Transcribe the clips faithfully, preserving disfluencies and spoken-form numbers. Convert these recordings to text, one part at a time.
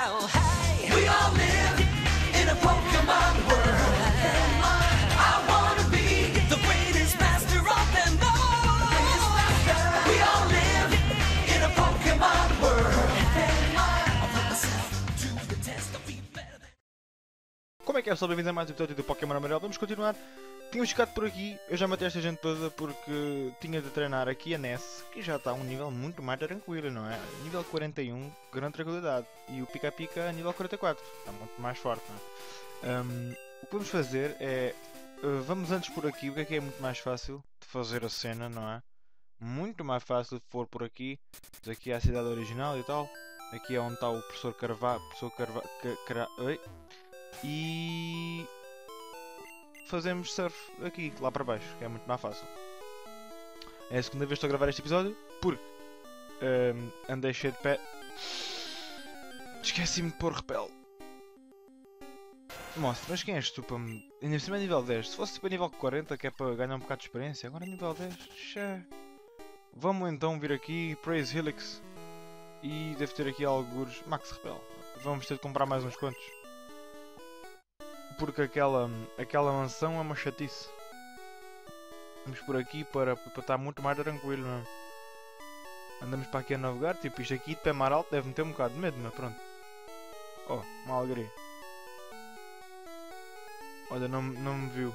style. Hey, we all live in a Pokemon world. I wanna be the greatest master of them all. We all live in a Pokemon world. I'll put myself to the test. I'll be better than... Como é que é, pessoal? Bem-vindos a mais um episódio do Pokémon Amarelo. Vamos continuar. Tínhamos ficado por aqui. Eu já matei esta gente toda porque tinha de treinar aqui a Ness, que já está a um nível muito mais tranquilo, não é? Nível quarenta e um, grande tranquilidade. E o Pika Pika a nível quarenta e quatro. Está muito mais forte, não é? Um, o que vamos fazer é... Uh, vamos antes por aqui. O que é que é muito mais fácil de fazer a cena, não é? Muito mais fácil de for por aqui. Mas aqui é a cidade original e tal. Aqui é onde está o professor Carvalho. Professor Carvalho... Car... Oi? E... fazemos surf aqui, lá para baixo, que é muito mais fácil. É a segunda vez que estou a gravar este episódio, porque um, andei cheio de pé. Esqueci-me de pôr repel. Mostra, mas quem és tu para me... Ainda por cima é nível dez. Se fosse para nível quarenta, que é para ganhar um bocado de experiência, agora é nível dez. Xé. Vamos então vir aqui, Praise Helix. E deve ter aqui alguns Max Repel. Vamos ter de comprar mais uns quantos. Porque aquela, aquela mansão é uma chatice. Vamos por aqui para, para estar muito mais tranquilo, não é? Andamos para aqui a navegar, tipo isto aqui de pé mar alto deve-me ter um bocado de medo, mas pronto. Oh, uma alegria. Olha, não, não me viu.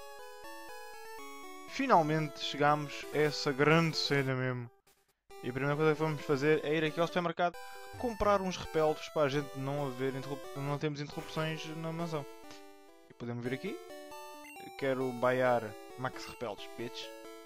Finalmente chegámos a essa grande cena mesmo. E a primeira coisa que vamos fazer é ir aqui ao supermercado comprar uns repeltos para a gente não haver interrup... não temos interrupções na mansão. E podemos vir aqui. Quero baiar Max Repeltos, bitch.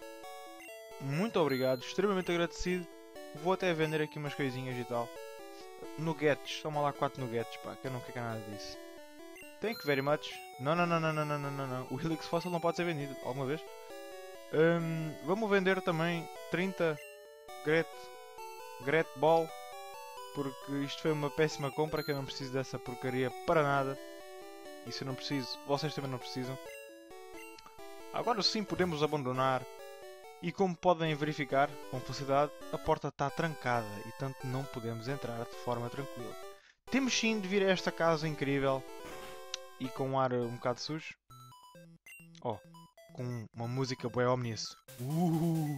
Muito obrigado, extremamente agradecido. Vou até vender aqui umas coisinhas e tal. Nuggets, toma lá quatro nuggets, pá, que eu não quero nada disso. Thank you very much. Não, não, não, não, não, não, não, não, não. O Helix Fossil não pode ser vendido, alguma vez. Um, vamos vender também trinta Gret, Gret Ball. Porque isto foi uma péssima compra, que eu não preciso dessa porcaria para nada. Isso eu não preciso, vocês também não precisam. Agora sim podemos abandonar. E como podem verificar, com facilidade, a porta está trancada e tanto não podemos entrar de forma tranquila. Temos sim de vir a esta casa incrível e com um ar um bocado sujo. Oh, com uma música bué omnious. Uh!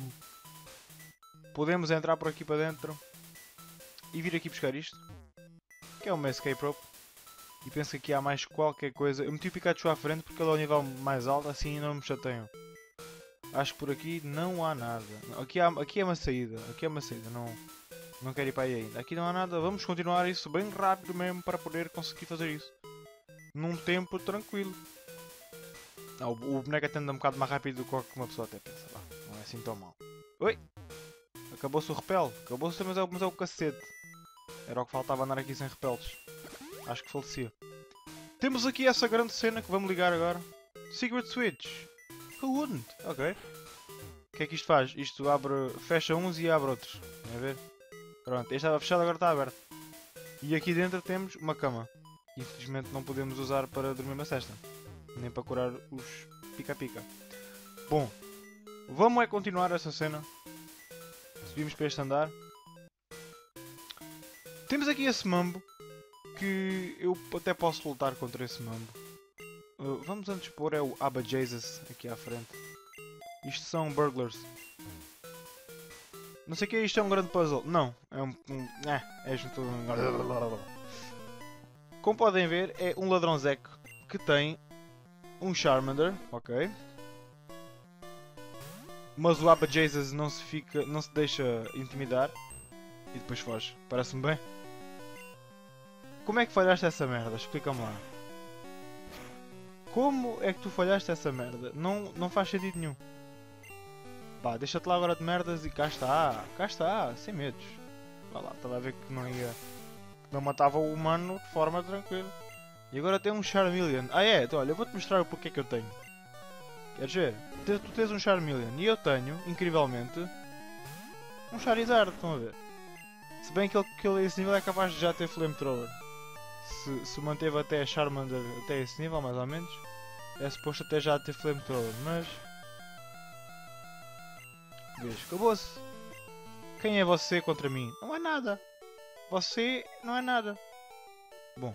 Podemos entrar por aqui para dentro e vir aqui buscar isto, que é uma escape rope. E penso que aqui há mais qualquer coisa. Eu meti o Pikachu à frente porque ele é o nível mais alto, assim não me chateiam. Acho que por aqui não há nada. Aqui, há, aqui é uma saída, aqui é uma saída, não, não quero ir para aí ainda. Aqui não há nada, vamos continuar isso bem rápido mesmo para poder conseguir fazer isso. Num tempo tranquilo. Ah, o, o boneco até anda um bocado mais rápido do que uma pessoa até pensa. Ah, não é assim tão mal. Oi! Acabou-se o repel, acabou-se mas é, mas é o cacete. Era o que faltava andar aqui sem repeltos. Acho que falecia. Temos aqui essa grande cena que vamos ligar agora. Secret Switch. Who wouldn't? Ok. O que é que isto faz? Isto abre, fecha uns e abre outros. Vamos ver? Pronto, este estava fechado, agora está aberto. E aqui dentro temos uma cama. Infelizmente não podemos usar para dormir uma cesta. Nem para curar os pica-pica. Bom, vamos é continuar essa cena. Subimos para este andar. Temos aqui esse mambo. Que eu até posso lutar contra esse mambo. Uh, vamos antes pôr é o Abba Jesus aqui à frente. Isto são burglars. Não sei o que é isto, é um grande puzzle. Não, é um... um é, é junto... Como podem ver, é um ladrãozeco que tem um Charmander, ok. Mas o Abba Jesus não se fica, não se deixa intimidar. E depois foge. Parece-me bem. Como é que falhaste essa merda? Explica-me lá. Como é que tu falhaste essa merda? Não, não faz sentido nenhum. Pá, deixa-te lá agora de merdas e cá está. Cá está, sem medos. Vá lá, estava a ver que não ia... Que não matava o humano de forma tranquila. E agora tem um Charmeleon. Ah é? Então olha, eu vou-te mostrar o porquê que eu tenho. Queres ver? Tu tens um Charmeleon e eu tenho, incrivelmente, um Charizard, estão a ver? Se bem que ele, que ele a esse nível é capaz de já ter Flamethrower. Se, se manteve até a Charmander até esse nível, mais ou menos, é suposto até já ter Flamethrower, mas... Veja, acabou-se. Quem é você contra mim? Não é nada. Você não é nada. Bom.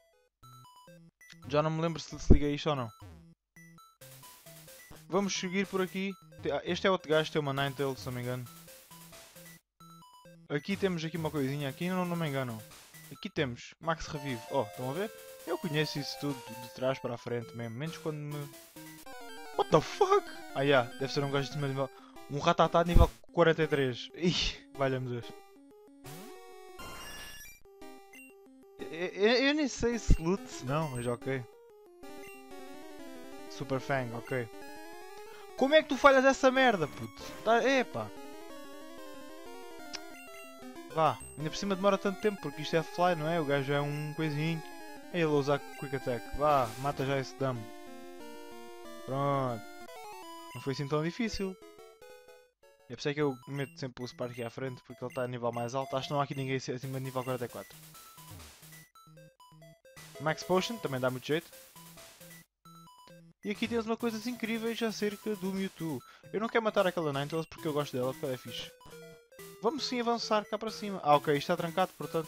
Já não me lembro se se liga isto ou não. Vamos seguir por aqui. Este é outro gajo, tem uma Ninetales, se não me engano. Aqui temos aqui uma coisinha, aqui não, não me engano. Aqui temos Max Revive. Oh, estão a ver? Eu conheço isso tudo de trás para a frente mesmo, menos quando me... What the fuck? Ah, yeah, deve ser um gajo de nível... Um ratatá de nível quarenta e três. Ih, valha-me Deus. Eu, eu, eu nem sei se loot se não, mas ok. Super Fang, ok. Como é que tu falhas essa merda, puto? Tá, epá. Vá, ainda por cima demora tanto tempo porque isto é fly, não é? O gajo é um coisinho. Aí ele usa Quick Attack. Vá, mata já esse damo. Pronto. Não foi assim tão difícil. É por isso é que eu meto sempre o Spark aqui à frente porque ele está a nível mais alto. Acho que não há aqui ninguém acima de nível quarenta e quatro. Max Potion, também dá muito jeito. E aqui temos uma coisas incríveis acerca do Mewtwo. Eu não quero matar aquela Ninetales porque eu gosto dela, porque ela é fixe. Vamos sim avançar cá para cima. Ah, ok, isto está trancado, portanto...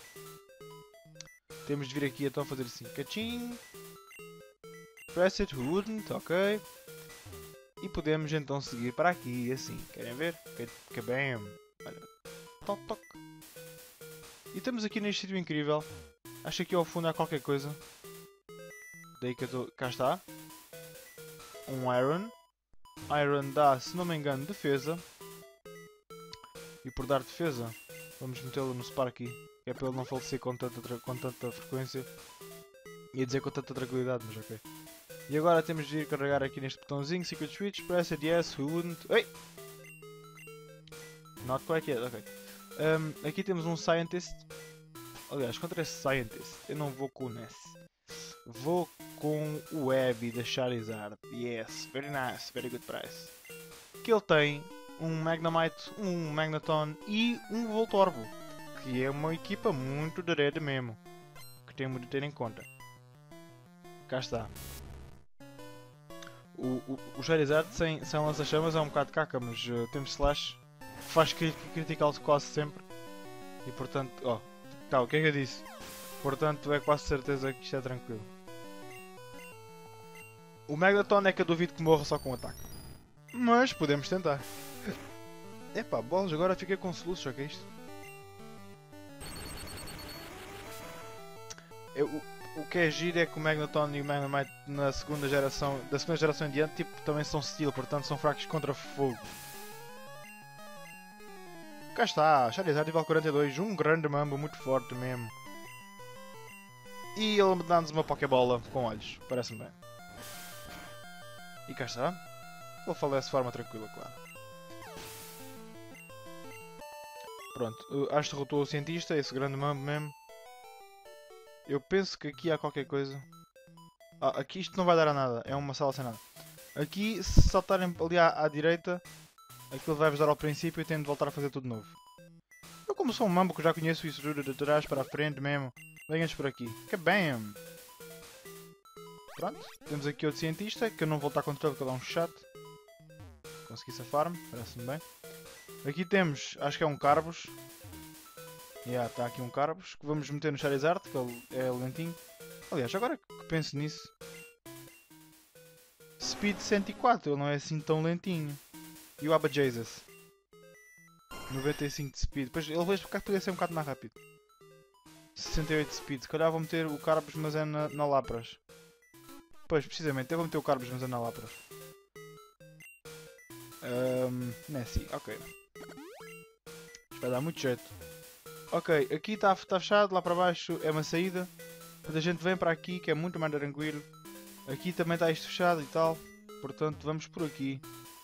Temos de vir aqui então fazer assim. Cachim. Press it, who wouldn't, ok. E podemos então seguir para aqui, assim. Querem ver? Que bem. Olha. Toc, toc. E estamos aqui neste sítio incrível. Acho que aqui ao fundo há qualquer coisa. Daí que eu estou... Cá está. Um Iron. Iron dá, se não me engano, defesa. E por dar defesa, vamos metê-lo no Sparky. Que é para ele não falecer com tanta, com tanta frequência. Ia dizer com tanta tranquilidade, mas ok. E agora temos de ir carregar aqui neste botãozinho. Secret Switch, press it, yes, who wouldn't. Ei! Not quite yet, ok. Um, aqui temos um Scientist. Aliás, contra esse Scientist, eu não vou com o Ness. Vou com o Eevee da Charizard. Yes, very nice, very good price. Que ele tem um Magnemite, um Magneton e um Voltorbo. Que é uma equipa muito direta mesmo. Que temos de ter em conta. Cá está. O, o, o Charizard sem, sem lança-chamas é um bocado caca, mas uh, temos Slash. Faz critical quase sempre. E portanto, oh, tá, o que é que eu disse? Portanto, é quase certeza que isto é tranquilo. O Magneton é que eu duvido que morra só com um ataque. Mas podemos tentar. Epá, bolas, agora fiquei com soluços, o que é isto? Eu, o, o que é giro é que o Magneton e o Magnemite na segunda geração, da segunda geração em diante, tipo, também são Steel, portanto são fracos contra fogo. Cá está, Charizard nível quarenta e dois, um grande mambo muito forte mesmo. E ele dá-nos uma Pokébola com olhos, parece-me bem. E cá está. Ele falece de forma tranquila, claro. Pronto, acho que derrotou o cientista, esse grande mambo mesmo. Eu penso que aqui há qualquer coisa. Ah, aqui isto não vai dar a nada, é uma sala sem nada. Aqui, se saltarem ali à, à direita, aquilo vai-vos dar ao princípio e tenho de voltar a fazer tudo de novo. Eu como sou um mambo que já conheço isso tudo de trás para a frente mesmo, venham-nos por aqui. Que bam! Pronto, temos aqui outro cientista, que eu não vou estar contra ele porque ele é um chato. Consegui safar-me, parece-me bem. Aqui temos, acho que é um Carbos. Já, yeah, está aqui um Carbos, que vamos meter no Charizard, que ele é lentinho. Aliás, agora que penso nisso... Speed cento e quatro, ele não é assim tão lentinho. E o Abajasis? noventa e cinco de Speed, depois ele vejo porque podia ser um bocado mais rápido. sessenta e oito de Speed, se calhar vou meter o Carbos, mas é na, na Lapras. Pois, precisamente, eu vou meter o Carbos, mas é na Lapras. Um, Nessie, ok. Isto vai dar muito jeito. Ok, aqui está tá fechado, lá para baixo é uma saída. Depois a gente vem para aqui, que é muito mais tranquilo. Aqui também está isto fechado e tal. Portanto, vamos por aqui.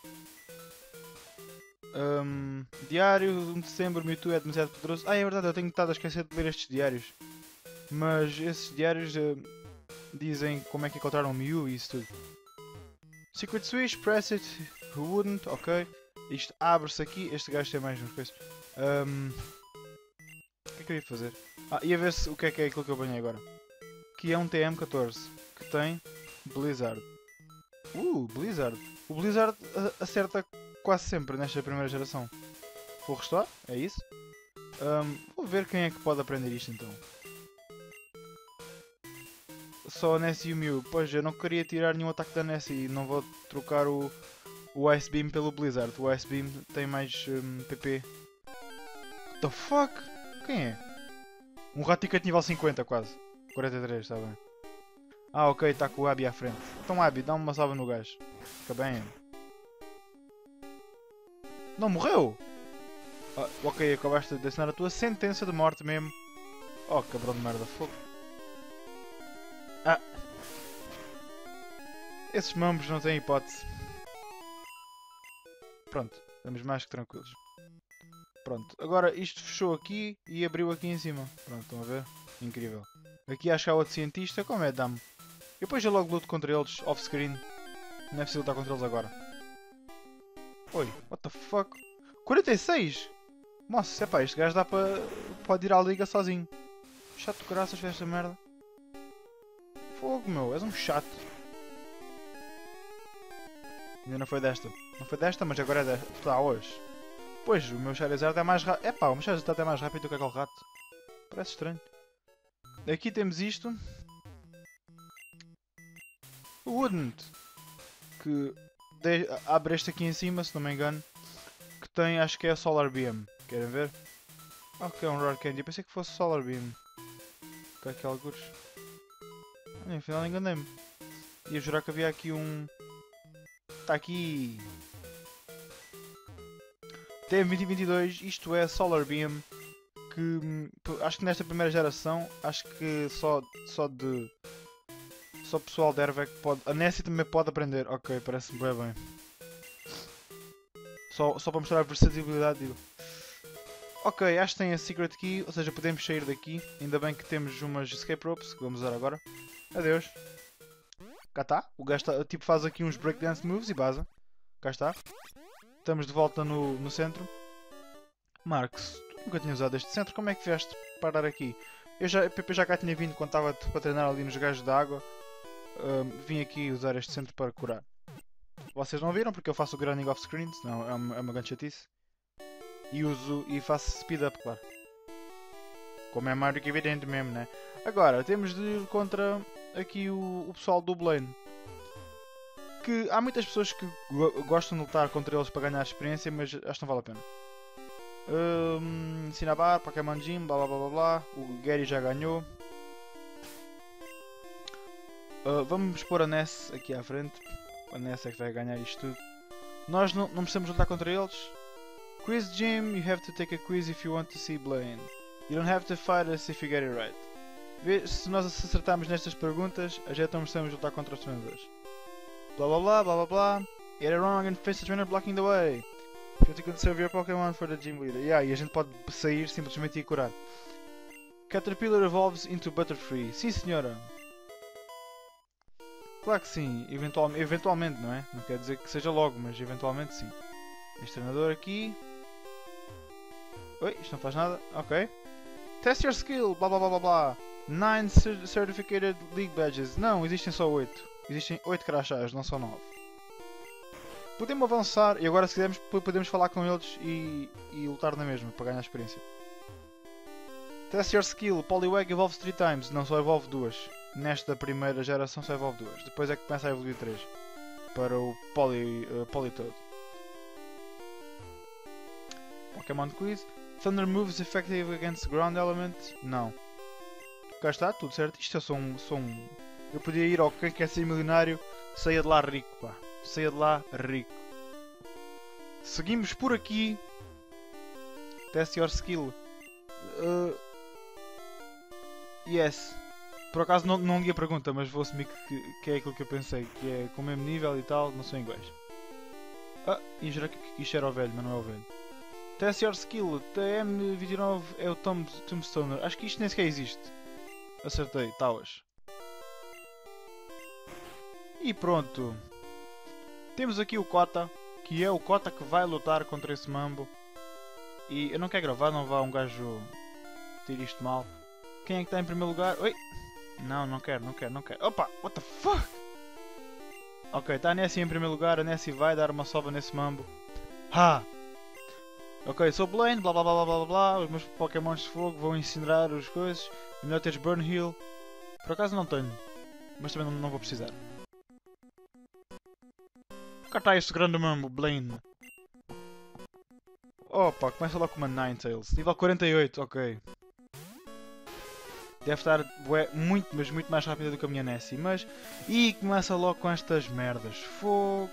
Um, diário, um de dezembro, Mewtwo é demasiado poderoso. Ah, é verdade, eu tenho estado a esquecer de ler estes diários. Mas esses diários uh, dizem como é que encontraram o Mew e isso tudo. Secret Switch, press it, who wouldn't, ok. Isto abre-se aqui, este gajo tem mais umas coisas. Um, o que é que eu ia fazer? Ah, ia ver se, o que é que é aquilo que eu apanhei agora. Que é um T M catorze, que tem Blizzard. Uh, Blizzard. O Blizzard acerta quase sempre nesta primeira geração. Vou restaurar, é isso. Um, vou ver quem é que pode aprender isto então. só a Nessie e o Mew. Pois, eu não queria tirar nenhum ataque da Nessie e não vou trocar o, o Ice Beam pelo Blizzard. O Ice Beam tem mais um, P P. What the fuck? Quem é? Um Raticat nível cinquenta quase. quarenta e três, está bem. Ah, ok, está com o Abby à frente. Então Abby, dá-me uma salva no gajo. Fica bem. Não morreu? Ah, ok, acabaste de assinar a tua sentença de morte mesmo. Oh, cabrão de merda, fogo. Ah. Esses mambos não têm hipótese. Pronto, estamos mais que tranquilos. Pronto, agora isto fechou aqui e abriu aqui em cima. Pronto, estão a ver? Incrível. Aqui acho que há outro cientista, como é, dá-me. E depois eu logo luto contra eles off-screen. Não é preciso lutar contra eles agora. Oi, what the fuck? quarenta e seis? Nossa, é pá, este gajo dá para pode ir à liga sozinho. Chato de graças esta merda. Fogo, meu, és um chato. Ainda não foi desta. Não foi desta, mas agora é desta. Está hoje. Pois, o meu Charizard é mais rápido. É pá, o meu Charizard é mais rápido do que aquele rato. Parece estranho. Aqui temos isto. O Wouldn't. Que de... abre este aqui em cima, se não me engano. Que tem, acho que é a Solar Beam. Querem ver? Ok, é um Rare Candy. Eu pensei que fosse Solar Beam. Que é aqui alguns. No final enganei-me. Ia jurar que havia aqui um... Está aqui. T M vinte vinte e dois, isto é Solar Beam. Que acho que nesta primeira geração, acho que só, só de... Só o pessoal de Erve é que pode... A Nessie também pode aprender. Ok, parece-me bem bem. Só, só para mostrar a versatilidade, digo. Ok, acho que tem a Secret Key, ou seja, podemos sair daqui. Ainda bem que temos umas Escape Ropes, que vamos usar agora. Adeus. Cá está. O gajo tá, tipo, faz aqui uns breakdance moves e baza. Cá está. Estamos de volta no, no centro. Marcos, tu nunca tinha usado este centro, como é que vieste parar aqui? Eu já, eu já cá tinha vindo quando estava para treinar ali nos gajos da água. Uh, vim aqui usar este centro para curar. Vocês não viram porque eu faço o grinding off screen, senão é uma, é uma grande chatice. E uso e faço speed up, claro. Como é mais do que evidente mesmo, né? Agora, temos de ir contra aqui o, o pessoal do Blaine. Que há muitas pessoas que go gostam de lutar contra eles para ganhar experiência, mas acho que não vale a pena. Um, Cinnabar, Pokémon Gym, blá blá blá blá blá. O Gary já ganhou. Uh, vamos pôr a Ness aqui à frente. A Ness é que vai ganhar isto tudo. Nós não, não precisamos lutar contra eles. Quiz Gym, you have to take a quiz if you want to see Blaine. You don't have to fight us if you get it right. Vê, se nós acertarmos nestas perguntas, a gente não precisamos lutar contra os treinadores. Blá blá blá blá blá blá. Get it wrong and face the trainer blocking the way. You have to conserve your Pokémon for the gym leader. Yeah, e a gente pode sair simplesmente e curar. Caterpillar evolves into Butterfree. Sim senhora. Claro que sim, eventualmente, eventualmente, não é? Não quer dizer que seja logo, mas eventualmente sim. Este treinador aqui. Oi, isto não faz nada. Ok. Test your skill, blá blá blá blá blá. nine Certificated League Badges. Não, existem só oito. Existem oito crachás, não são nove. Podemos avançar e agora se quisermos podemos falar com eles e, e lutar na mesma para ganhar experiência. Test your skill, Poliwag evolves three times. Não, só evolve duas. Nesta primeira geração só evolve duas. Depois é que começa a evoluir três. Para o Poly, uh, Politoed. Pokémon Quiz. Thunder moves effective against ground element? Não. Cá está, tudo certo. Isto é só um... Só um... Eu podia ir ao Quem Quer Ser Milionário. Saia de lá rico, pá. Saia de lá rico. Seguimos por aqui. Test your skill. Uh... Yes. Por acaso não, não li a pergunta, mas vou assumir que, que é aquilo que eu pensei. Que é com o mesmo nível e tal, não sou iguais. Ah, e jurei que isto era o velho, mas não é o velho. Test your skill. T M vinte e nove é o Tom, Tombstoner. Acho que isto nem sequer existe. Acertei, Tauas. E pronto. Temos aqui o Kota, que é o Kota que vai lutar contra esse mambo. E eu não quero gravar, não vá um gajo ter isto mal. Quem é que está em primeiro lugar? Oi! Não, não quero, não quero, não quero. Opa! What the fuck? Ok, está a Nessie em primeiro lugar. A Nessie vai dar uma sova nesse mambo. Ha! Ok, sou Blaine, blá blá blá blá blá blá. Os meus Pokémons de fogo vão incinerar as coisas. É melhor teres Burn Heal. Por acaso não tenho. Mas também não, não vou precisar. Cá está esse grande mambo, Blaine. Opa, começa logo com uma Ninetales. Nível quarenta e oito, ok. Deve estar ué, muito, mas muito mais rápida do que a minha Nessie. Mas... E começa logo com estas merdas. Fogo.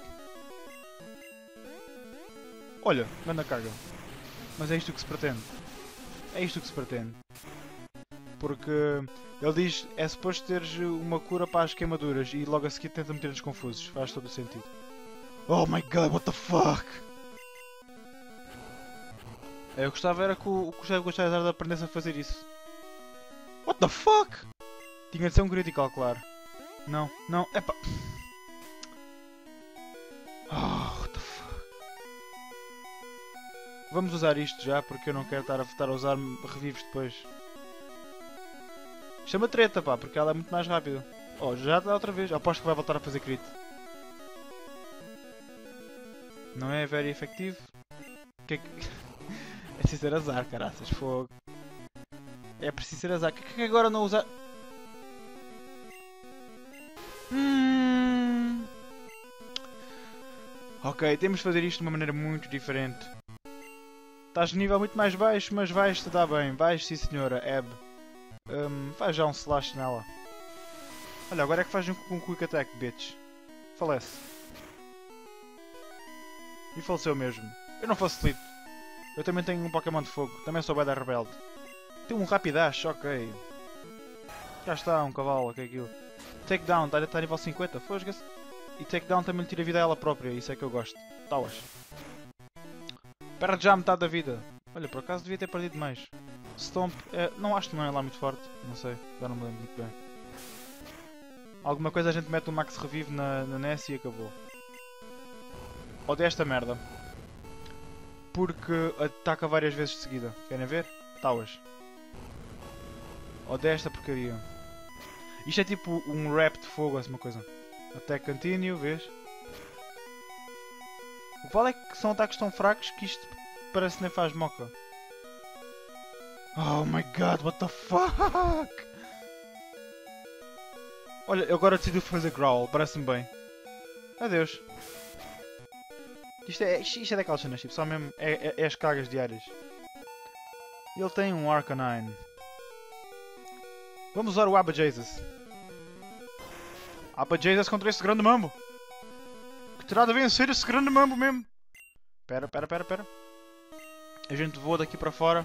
Olha, manda carga. Mas é isto que se pretende. É isto que se pretende. Porque ele diz é suposto teres uma cura para as queimaduras e logo a seguir tenta meter-nos confusos. Faz todo o sentido. Oh my god, what the fuck! Eu gostava era que o, que o Charizard aprendesse a fazer isso. What the fuck? Tinha de ser um critical, claro. Não, não, epá. Oh, what the fuck? Vamos usar isto já porque eu não quero estar a, estar a usar revivos depois. Chama treta, pá, porque ela é muito mais rápida. Oh, já dá outra vez. Aposto que vai voltar a fazer crit. Não é very efetivo? Que é que... é preciso ter azar, caraças, fogo. É preciso ter azar. Que é que agora não usar? Hum... Ok, temos de fazer isto de uma maneira muito diferente. Estás de nível muito mais baixo, mas vais-te dar bem. Vais, sim senhora, Eb. Um, faz já um slash nela. Olha, agora é que faz um, um quick attack, bitch. Falece. E faleceu mesmo. Eu não facilito. Eu também tenho um Pokémon de fogo. Também sou bada rebelde. Tem um Rapidash, ok. Já está, um cavalo, o que é aquilo? Takedown, está tá a nível cinquenta, fosga-se. E Takedown também lhe tira vida a ela própria, isso é que eu gosto. Tauas. Perde já metade da vida. Olha, por acaso devia ter perdido mais. Stomp, é, não acho que não é lá muito forte. Não sei, já não me lembro muito bem. Alguma coisa a gente mete um Max Revive na, na Nessie e acabou. Odeio esta merda. Porque ataca várias vezes de seguida. Querem ver? Tauas. Odeio esta porcaria. Isto é tipo um rap de fogo, assim uma coisa. Attack continue, vês? O que vale é que são ataques tão fracos que isto parece que nem faz moca. Oh my god, what the fuck? Olha, eu agora decidi fazer growl, parece-me bem. Adeus. Isto é, isto é daquelas cenas, tipo, só mesmo é, é, é as cagas diárias. Ele tem um Arcanine. Vamos usar o Abba Jesus. Abba Jesus contra esse grande mambo. Que terá de vencer esse grande mambo mesmo. Pera, pera, pera, pera. A gente voa daqui para fora.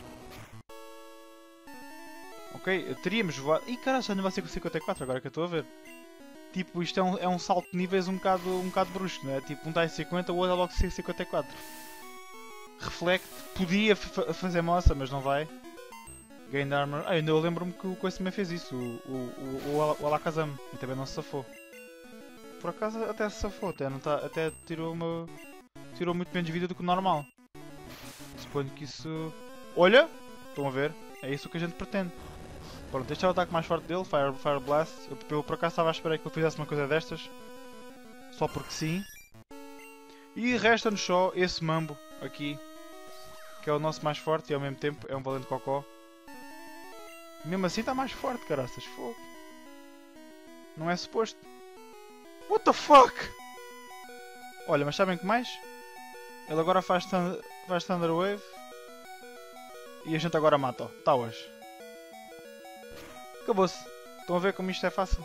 Ok, teríamos voado... Ih, caralho, já não vai ser com cinquenta e quatro agora que eu estou a ver. Tipo, isto é um, é um salto de níveis um bocado, um bocado brusco, não é? Tipo, um está em cinquenta, o outro é logo cinquenta e quatro. Reflect, podia fazer moça, mas não vai. Gain Armor... Ah, ainda eu lembro-me que o Coice também fez isso, o, o, o, o Alakazam, e também não se safou. Por acaso até se safou, até, não tá, até tirou uma... Tirou muito menos vida do que o normal. Suponho que isso... Olha! Estão a ver? É isso que a gente pretende. Pronto, este é o ataque mais forte dele, Fire, Fire Blast. Eu, eu por acaso estava à espera que eu fizesse uma coisa destas. Só porque sim. E resta-nos só esse mambo aqui. Que é o nosso mais forte e ao mesmo tempo é um valente cocó. Mesmo assim está mais forte, caraças. Fogo. Não é suposto. What the fuck? Olha, mas sabem o que mais? Ele agora faz, thunder, faz Thunder Wave. E a gente agora mata-o. Tauas. Acabou-se. Estão a ver como isto é fácil?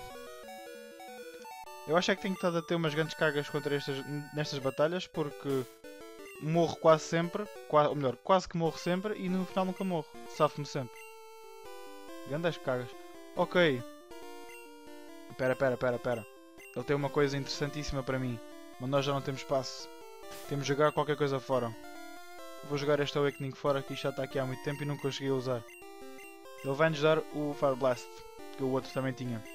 Eu acho é que tenho estado a ter umas grandes cargas contra estas, nestas batalhas porque morro quase sempre, quase, ou melhor, quase que morro sempre e no final nunca morro. Safo-me sempre. Grandes cargas. Ok. Pera, pera, pera, pera. Ele tem uma coisa interessantíssima para mim. Mas nós já não temos espaço. Temos de jogar qualquer coisa fora. Vou jogar este Awakening fora que isto já está aqui há muito tempo e nunca cheguei a usar. Ele vai-nos dar o Fire Blast, que o outro também tinha.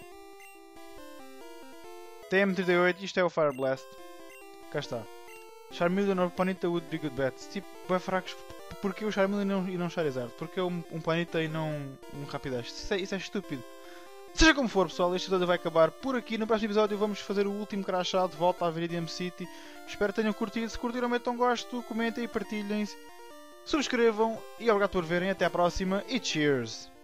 T M trinta e oito, isto é o Fire Blast. Cá está. Charmeleon or Ponyta would be good bets. Tipo, bem fracos. Porquê o Charmeleon e não, e não Charizard? Porquê um, um Ponyta e não um Rapidash? Isso é, isso é estúpido. Seja como for, pessoal, este episódio vai acabar por aqui. No próximo episódio vamos fazer o último crachá de volta à Viridian City. Espero que tenham curtido. Se curtiram, metam gosto, comentem e partilhem. Subscrevam e obrigado por verem. Até à próxima e cheers!